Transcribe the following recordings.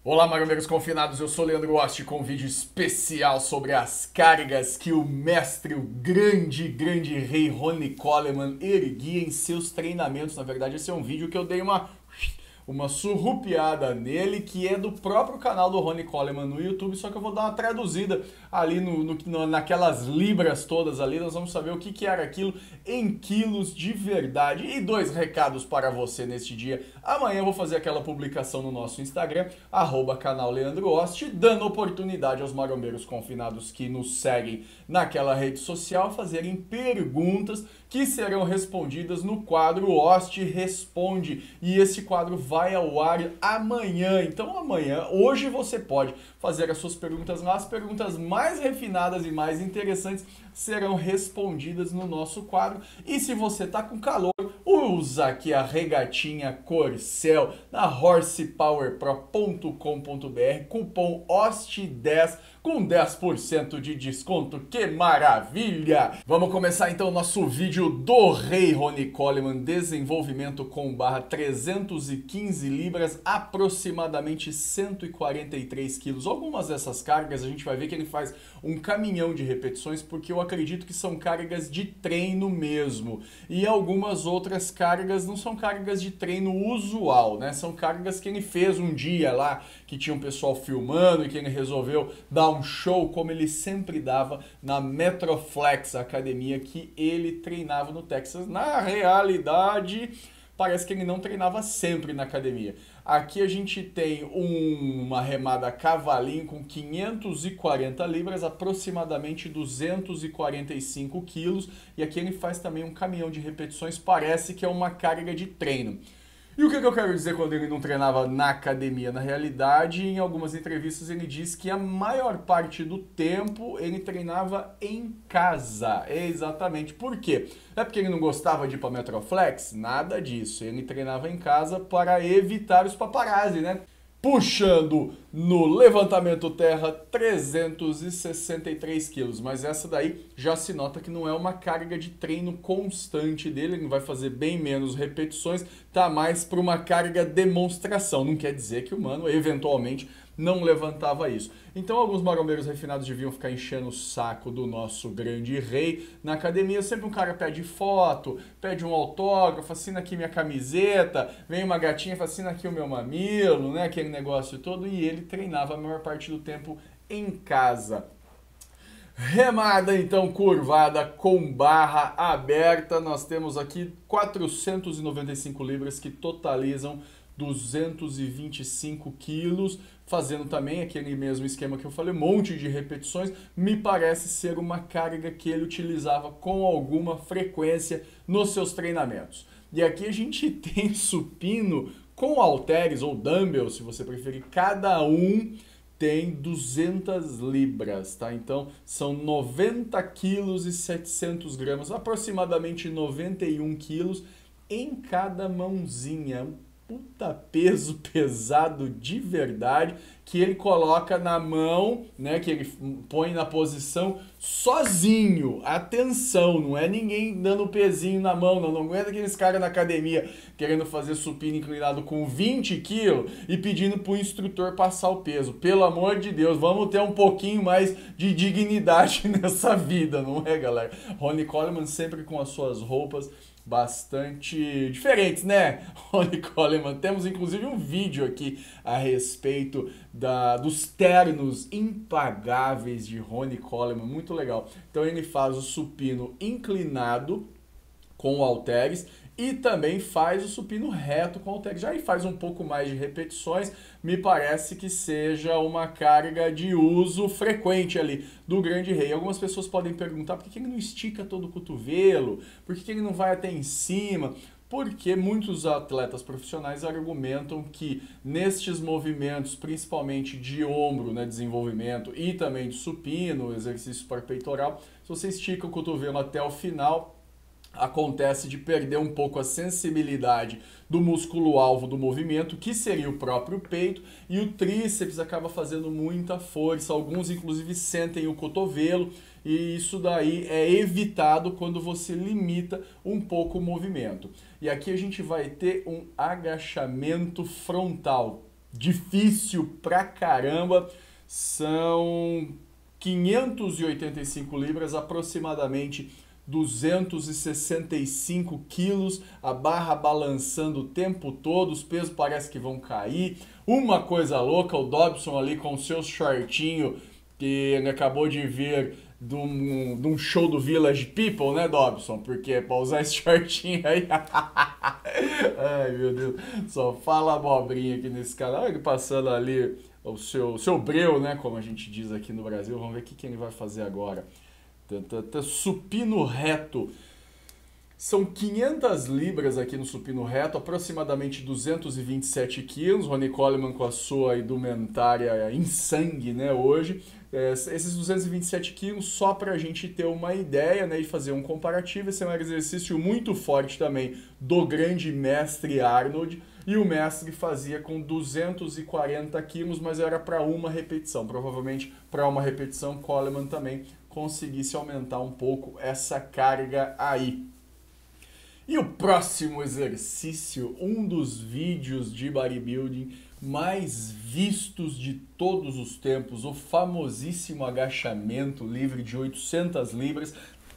Olá, marombeiros confinados, eu sou Leandro Osti com um vídeo especial sobre as cargas que o mestre, o grande rei Ronnie Coleman erguia em seus treinamentos. Na verdade, esse é um vídeo que eu dei uma surrupiada nele, que é do próprio canal do Ronnie Coleman no YouTube, só que eu vou dar uma traduzida ali naquelas libras todas ali, nós vamos saber o que era aquilo em quilos de verdade. E dois recados para você neste dia. Amanhã eu vou fazer aquela publicação no nosso Instagram, @canal Leandro Osti, dando oportunidade aos marombeiros confinados que nos seguem naquela rede social fazerem perguntas que serão respondidas no quadro Osti Responde. E esse quadro vai ao ar amanhã. Então amanhã, hoje você pode fazer as suas perguntas lá. As perguntas mais refinadas e mais interessantes serão respondidas no nosso quadro. E se você tá com calor, usa aqui a regatinha Corcel na horsepowerpro.com.br, cupom OST10 com 10% de desconto. Que maravilha! Vamos começar então o nosso vídeo do rei Ronnie Coleman, desenvolvimento com barra 315 libras, aproximadamente 143 quilos. Algumas dessas cargas a gente vai ver que ele faz um caminhão de repetições, porque eu acredito que são cargas de treino mesmo. E algumas outras cargas não são cargas de treino usual, né? São cargas que ele fez um dia lá, que tinha um pessoal filmando e que ele resolveu dar um show, como ele sempre dava na Metroflex, a academia que ele treinava no Texas. Na realidade, parece que ele não treinava sempre na academia. Aqui a gente tem uma remada cavalinho com 540 libras, aproximadamente 245 quilos. E aqui ele faz também um caminhão de repetições, parece que é uma carga de treino. E o que eu quero dizer quando ele não treinava na academia? Na realidade, em algumas entrevistas ele diz que a maior parte do tempo ele treinava em casa. Exatamente. Por quê? É porque ele não gostava de ir para Metroflex? Nada disso. Ele treinava em casa para evitar os paparazzi, né? Puxando no levantamento terra 363 quilos, mas essa daí já se nota que não é uma carga de treino constante dele, ele vai fazer bem menos repetições, tá mais para uma carga demonstração, não quer dizer que o mano eventualmente não levantava isso. Então alguns marombeiros refinados deviam ficar enchendo o saco do nosso grande rei. Na academia sempre um cara pede foto, pede um autógrafo, assina aqui minha camiseta, vem uma gatinha, assina aqui o meu mamilo, né? Aquele negócio todo, e ele treinava a maior parte do tempo em casa. Remada então curvada com barra aberta, nós temos aqui 495 libras que totalizam 225 quilos, fazendo também aquele mesmo esquema que eu falei, um monte de repetições. Me parece ser uma carga que ele utilizava com alguma frequência nos seus treinamentos. E aqui a gente tem supino com halteres ou dumbbells, se você preferir, cada um tem 200 libras, tá? Então são 90 quilos e 700 gramas, aproximadamente 91 quilos em cada mãozinha. Puta peso pesado de verdade que ele coloca na mão, né, que ele põe na posição sozinho. Atenção, não é ninguém dando pezinho na mão, não aguenta aqueles caras na academia querendo fazer supino inclinado com 20 quilos e pedindo pro instrutor passar o peso. Pelo amor de Deus, vamos ter um pouquinho mais de dignidade nessa vida, não é, galera? Ronnie Coleman sempre com as suas roupas bastante diferentes, né? Ronnie Coleman. Temos inclusive um vídeo aqui a respeito dos ternos impagáveis de Ronnie Coleman, muito legal. Então ele faz o supino inclinado com halteres e também faz o supino reto com halteres. Já ele faz um pouco mais de repetições, me parece que seja uma carga de uso frequente ali do grande rei. Algumas pessoas podem perguntar por que ele não estica todo o cotovelo, por que ele não vai até em cima. Porque muitos atletas profissionais argumentam que nestes movimentos, principalmente de ombro, né, desenvolvimento e também de supino, exercício para peitoral, se você estica o cotovelo até o final, acontece de perder um pouco a sensibilidade do músculo-alvo do movimento, que seria o próprio peito, e o tríceps acaba fazendo muita força. Alguns, inclusive, sentem o cotovelo, e isso daí é evitado quando você limita um pouco o movimento. E aqui a gente vai ter um agachamento frontal. difícil pra caramba. São 585 libras, aproximadamente 265 quilos, a barra balançando o tempo todo, os pesos parece que vão cair. Uma coisa louca, o Dobson ali com o seu shortinho, que ele acabou de vir de um show do Village People, né, Dobson? Porque pra usar esse shortinho aí... Ai, meu Deus, só fala abobrinha aqui nesse canal. Ele passando ali o seu breu, né, como a gente diz aqui no Brasil. Vamos ver o que ele vai fazer agora. Supino reto. São 500 libras aqui no supino reto, aproximadamente 227 quilos. Ronnie Coleman com a sua indumentária em sangue, né, hoje. Esses 227 quilos, só para a gente ter uma ideia, né, e fazer um comparativo. Esse é um exercício muito forte também do grande mestre Arnold. E o mestre fazia com 240 quilos, mas era para uma repetição. Provavelmente para uma repetição, Coleman também conseguisse aumentar um pouco essa carga aí. E o próximo exercício, um dos vídeos de bodybuilding mais vistos de todos os tempos, o famosíssimo agachamento livre de 800 libras,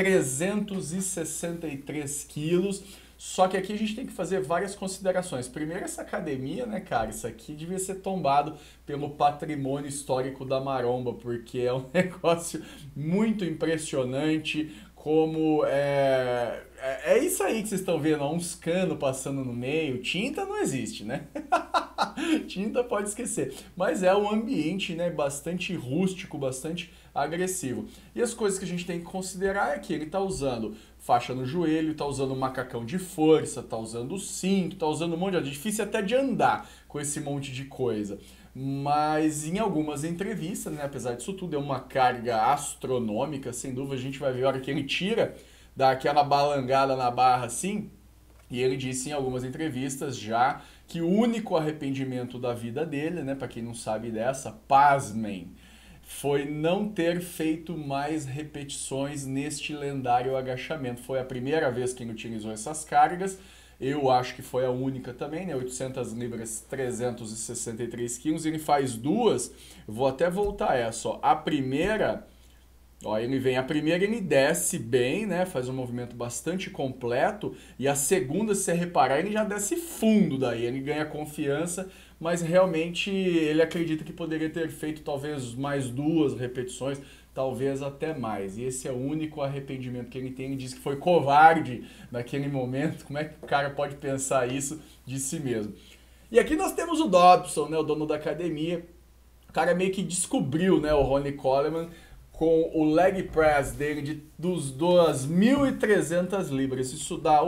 363 quilos. Só que aqui a gente tem que fazer várias considerações. Primeiro, essa academia, né, cara? Isso aqui devia ser tombado pelo patrimônio histórico da maromba, porque é um negócio muito impressionante. Como é isso aí que vocês estão vendo, ó, uns canos passando no meio. Tinta não existe, né? Tinta pode esquecer. Mas é um ambiente, né, bastante rústico, bastante agressivo. E as coisas que a gente tem que considerar é que ele está usando faixa no joelho, está usando macacão de força, está usando cinto, está usando um monte de coisa. É difícil até de andar com esse monte de coisa. Mas em algumas entrevistas, né, apesar disso tudo, é uma carga astronômica, sem dúvida. A gente vai ver a hora que ele tira, dá aquela balangada na barra assim, e ele disse em algumas entrevistas já que o único arrependimento da vida dele, né, para quem não sabe dessa, pasmem, foi não ter feito mais repetições neste lendário agachamento. Foi a primeira vez que ele utilizou essas cargas. Eu acho que foi a única também, né? 800 libras, 363 quilos. Ele faz duas. Eu vou até voltar essa, ó. A primeira, ó, a primeira ele desce bem, né? Faz um movimento bastante completo. E a segunda, se você reparar, ele já desce fundo daí. Ele ganha confiança, mas realmente ele acredita que poderia ter feito talvez mais duas repetições, talvez até mais. E esse é o único arrependimento que ele tem. Ele diz que foi covarde naquele momento. Como é que o cara pode pensar isso de si mesmo? E aqui nós temos o Dobson, né, o dono da academia. O cara meio que descobriu, né, o Ronnie Coleman com o leg press dele dos 2.300 libras. Isso dá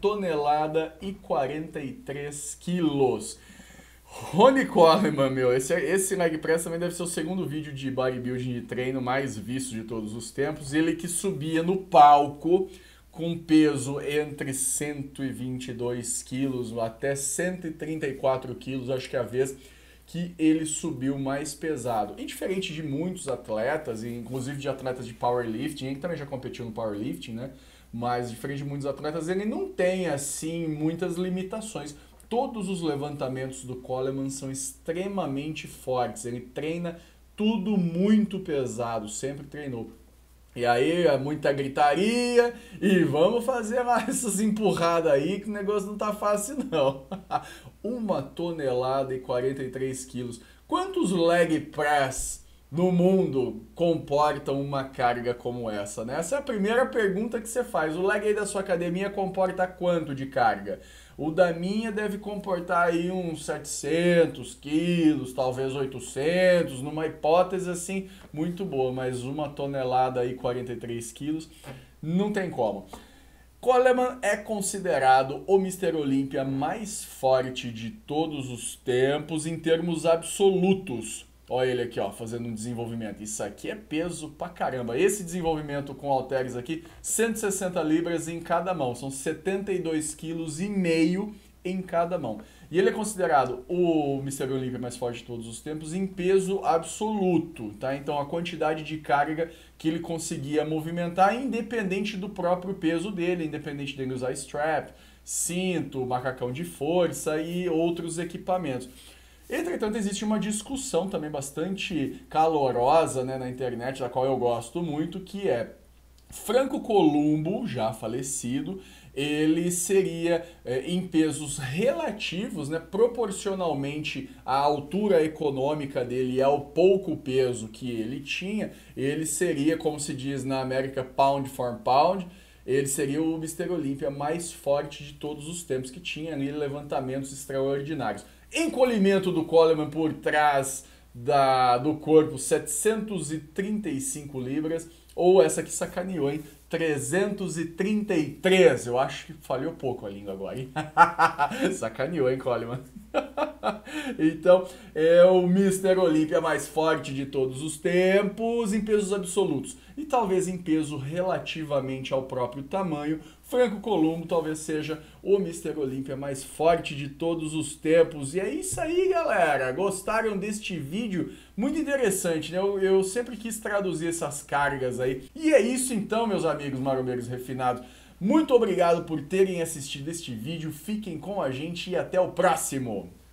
1,43 quilos. Ronnie Coleman, meu, esse leg press também deve ser o segundo vídeo de bodybuilding de treino mais visto de todos os tempos. Ele que subia no palco com peso entre 122 quilos até 134 quilos, acho que é a vez que ele subiu mais pesado. E diferente de muitos atletas, inclusive de atletas de powerlifting, ele também já competiu no powerlifting, né? Mas diferente de muitos atletas, ele não tem, assim, muitas limitações. Todos os levantamentos do Coleman são extremamente fortes. Ele treina tudo muito pesado, sempre treinou. E aí, muita gritaria e vamos fazer mais essas empurradas aí que o negócio não tá fácil não. 1,43 quilos. Quantos leg press no mundo comportam uma carga como essa, né? Essa é a primeira pergunta que você faz. O leg aí da sua academia comporta quanto de carga? O da minha deve comportar aí uns 700 quilos, talvez 800, numa hipótese assim muito boa, mas 1 tonelada aí, 43 quilos, não tem como. Coleman é considerado o Mr. Olympia mais forte de todos os tempos em termos absolutos. Olha ele aqui, ó, fazendo um desenvolvimento. Isso aqui é peso pra caramba. Esse desenvolvimento com halteres aqui, 160 libras em cada mão. São 72,5 quilos em cada mão. E ele é considerado o Mr. Olympia mais forte de todos os tempos em peso absoluto, tá? Então a quantidade de carga que ele conseguia movimentar, independente do próprio peso dele, independente dele usar strap, cinto, macacão de força e outros equipamentos. Entretanto, existe uma discussão também bastante calorosa, né, na internet, da qual eu gosto muito, que é Franco Columbo, já falecido, ele seria em pesos relativos, né, proporcionalmente à altura econômica dele e ao pouco peso que ele tinha, ele seria, como se diz na América, pound for pound, ele seria o Mr. Olímpia mais forte de todos os tempos, que tinha ali levantamentos extraordinários. Encolhimento do Coleman por trás do corpo, 735 libras, ou essa que sacaneou, hein? 333. Eu acho que falhou pouco a língua agora, hein? Sacaneou, hein, Coleman? Então, é o Mr. Olímpia mais forte de todos os tempos em pesos absolutos. E talvez em peso relativamente ao próprio tamanho, Franco Columbo talvez seja o Mr. Olímpia mais forte de todos os tempos. E é isso aí, galera! Gostaram deste vídeo? Muito interessante, né? Eu sempre quis traduzir essas cargas aí. E é isso então, meus amigos marombeiros refinados. Muito obrigado por terem assistido este vídeo. Fiquem com a gente e até o próximo!